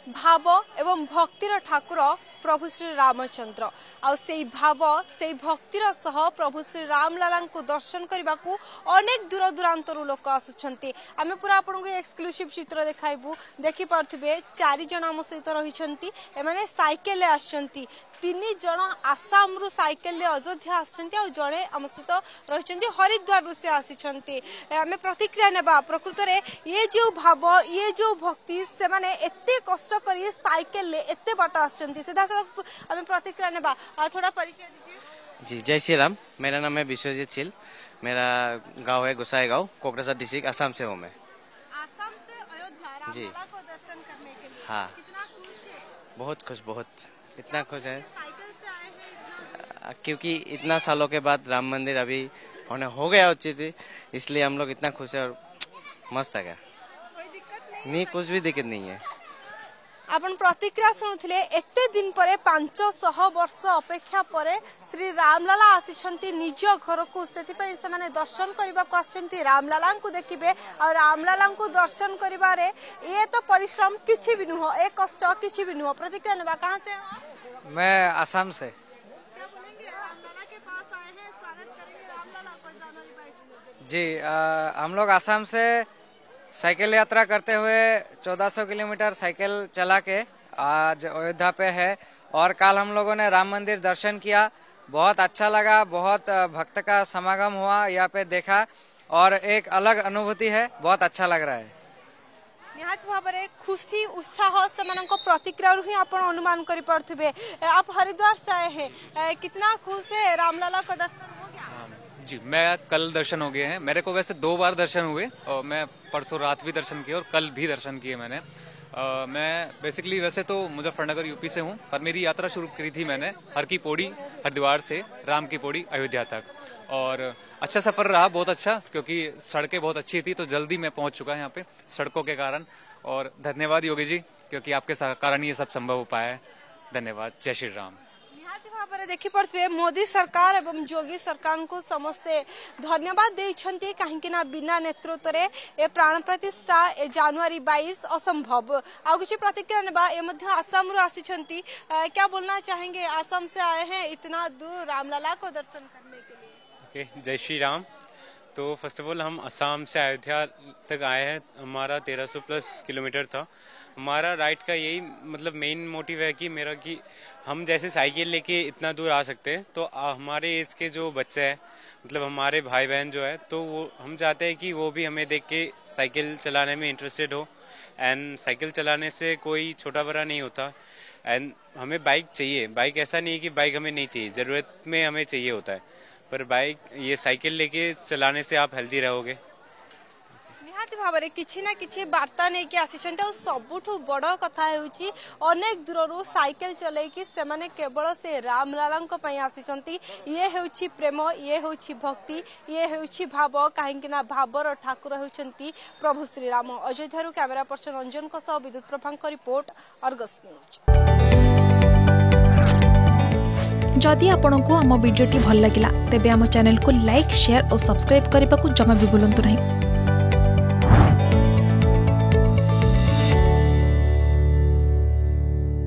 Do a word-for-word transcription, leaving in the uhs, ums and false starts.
भाव एवं भक्तिर ठाकुर प्रभु श्री रामचंद्र आ से भाव से भक्तिर सह प्रभु श्री रामलाला को दर्शन करने को अनेक दूर दूरांतर लोक आसुंच आम पूरा आपको एक्सक्लूसिव चित्र देखाइबू देखि पार्थिबे चारि जन आम सहित रही एमाने साइकेल आछंती तीन जन आसाम रु साइकेल अयोध्या आछंती आ जड़े आम सहित रही हरिद्वार से आसी आम प्रतिक्रिया नेबा प्रकृत रे ये जो भाव ये जो भक्ति से माने एते कष्ट करी साइकेल एते बाट आछंती सीधा हमें प्रतिक्रिया नेबा थोड़ा परिचय दीजिए। जी जय श्री राम। मेरा नाम है विश्वजीत चिल। मेरा गांव है गोसाई गांव, कोकराझार डिस्ट्रिक्ट, असम से हूँ मैं। असम से अयोध्या रामलला को दर्शन करने के लिए हाँ कितना खुश है? बहुत खुश, बहुत इतना खुश है साइकिल से आए हैं क्योंकि इतना सालों के बाद राम मंदिर अभी होने हो गया उचित, इसलिए हम लोग इतना खुश है और मस्त है। कोई दिक्कत नहीं? नहीं, कुछ भी दिक्कत नहीं है। आपण प्रतिक्रिया शुणुथिले एते दिन परे पांच सौ वर्ष अपेक्षा परे श्री रामलाला आसिछंती निज घर को सेथिपई से माने दर्शन करबा को आछंती रामलाला को देखिबे और रामलाला को दर्शन करिबारे ये तो परिश्रम किछि भी नुहो, एक कष्ट किछि भी नुहो। प्रतिक्रिया नेबा कहां से हो? मैं असम से। क्या बोलेंगे? रामलाला के पास आए हैं, स्वागत करेंगे रामलाला को जनवरी बाईस। जी आ, हम लोग असम से साइकिल यात्रा करते हुए चौदह सौ किलोमीटर साइकिल चला के आज अयोध्या पे है और कल हम लोगों ने राम मंदिर दर्शन किया। बहुत अच्छा लगा, बहुत भक्त का समागम हुआ यहाँ पे देखा और एक अलग अनुभूति है, बहुत अच्छा लग रहा है। निहात भाबरे खुशी उत्साह से मानको प्रतिक्रिया ही आप अनुमान कर पार्थिबे। आप हरिद्वार से आए हैं, कितना खुश है? रामलाला का दर्शन हो गया? जी मैं कल दर्शन हो गए हैं। मेरे को वैसे दो बार दर्शन हुए और मैं परसों रात भी दर्शन किए और कल भी दर्शन किए मैंने। आ, मैं बेसिकली वैसे तो मुजफ्फरनगर यूपी से हूँ, पर मेरी यात्रा शुरू की थी मैंने हर की पौड़ी हरिद्वार से राम की पौड़ी अयोध्या तक और अच्छा सफर रहा, बहुत अच्छा, क्योंकि सड़कें बहुत अच्छी थी तो जल्दी मैं पहुंच चुका यहाँ पे सड़कों के कारण। और धन्यवाद योगी जी, क्योंकि आपके कारण ये सब संभव हो पाया है। धन्यवाद। जय श्री राम। देखी पड़े मोदी सरकार एवं योगी सरकार को समस्ते धन्यवाद देइछंती काहेकि ना बिना नेतृत्व रे ए प्राण प्रतिष्ठा ए जनवरी बाईस असंभव। आ किसी प्रतिक्रिया नेबा ए मध्य आसाम रु आसीछंती, क्या बोलना चाहेंगे? आसाम से आए हैं इतना दूर रामलाला को दर्शन करने के लिए। ओके, जय श्री राम। तो फर्स्ट ऑफ ऑल हम असम से अयोध्या तक आए हैं। हमारा तेरह सौ प्लस किलोमीटर था। हमारा राइड का यही मतलब मेन मोटिव है कि मेरा कि हम जैसे साइकिल लेके इतना दूर आ सकते हैं तो हमारे एज के जो बच्चे हैं, मतलब हमारे भाई बहन जो है, तो वो हम चाहते हैं कि वो भी हमें देख के साइकिल चलाने में इंटरेस्टेड हो। एंड साइकिल चलाने से कोई छोटा बड़ा नहीं होता। एंड हमें बाइक चाहिए। बाइक ऐसा नहीं है कि बाइक हमें नहीं चाहिए, जरूरत में हमें चाहिए होता है, पर बाइक ये साइकिल लेके चलाने से आप हेल्दी रहोगे। भाव किसी ना किसी वार्ता नहीं कि आसिछंते और सबुठु बड़ कथा हेउची अनेक दूररू साइकिल चलेकी से माने केवल से रामलाला पई आसिछंती। ये हेउची प्रेम, ये हेउची भक्ति, ये हेउची भाव, काहेकि ना भावर ठाकुर हेउचंती प्रभु श्री राम। अयोध्या कैमेरा पर्सन अंजन को सह विद्युत प्रभांक रिपोर्ट, अर्गस न्यूज। जदि आपंक आम भिडी भल लगा तेब आम चैनल को लाइक, शेयर और सब्सक्राइब करने को जमा भी भूलु नहीं।